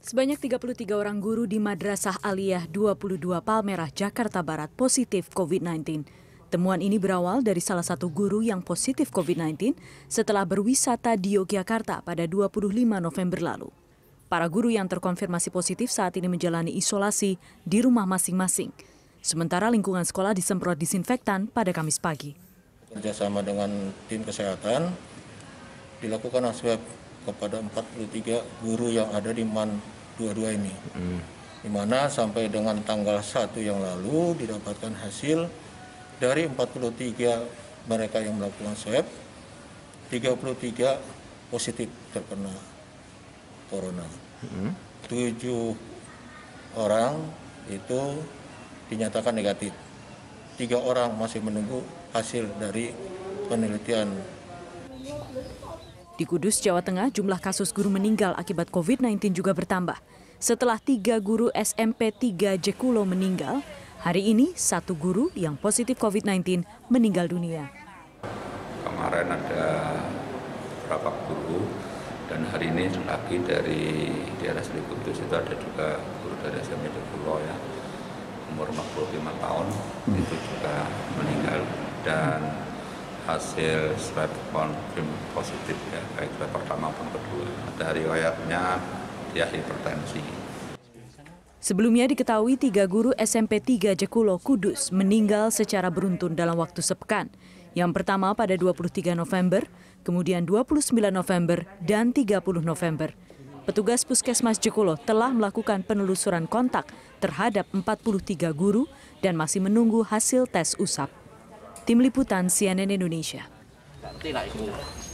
Sebanyak 33 orang guru di Madrasah Aliyah 22 Palmerah, Jakarta Barat positif COVID-19. Temuan ini berawal dari salah satu guru yang positif COVID-19 setelah berwisata di Yogyakarta pada 25 November lalu. Para guru yang terkonfirmasi positif saat ini menjalani isolasi di rumah masing-masing. Sementara lingkungan sekolah disemprot disinfektan pada Kamis pagi. Kerjasama dengan tim kesehatan, dilakukan swab kepada 43 guru yang ada di MAN 22 ini. Di mana sampai dengan tanggal 1 yang lalu didapatkan hasil dari 43 mereka yang melakukan swab, 33 positif terkena corona. 7 orang itu dinyatakan negatif. 3 orang masih menunggu hasil dari penelitian. Di Kudus, Jawa Tengah, jumlah kasus guru meninggal akibat COVID-19 juga bertambah. Setelah 3 guru SMP 3 Jekulo meninggal, hari ini 1 guru yang positif COVID-19 meninggal dunia. Kemarin ada beberapa guru dan hari ini lagi dari daerah Sri Kudus itu ada juga guru dari SMP Jekulo ya, umur 45 tahun itu juga meninggal dan hasil swab konfirm positif ya, baik swab pertama maupun kedua. Dari riwayatnya dia hipertensi. Sebelumnya diketahui 3 guru SMP 3 Jekulo Kudus meninggal secara beruntun dalam waktu sepekan. Yang pertama pada 23 November, kemudian 29 November, dan 30 November. Petugas Puskesmas Jekulo telah melakukan penelusuran kontak terhadap 43 guru dan masih menunggu hasil tes usap. Tim Liputan CNN Indonesia.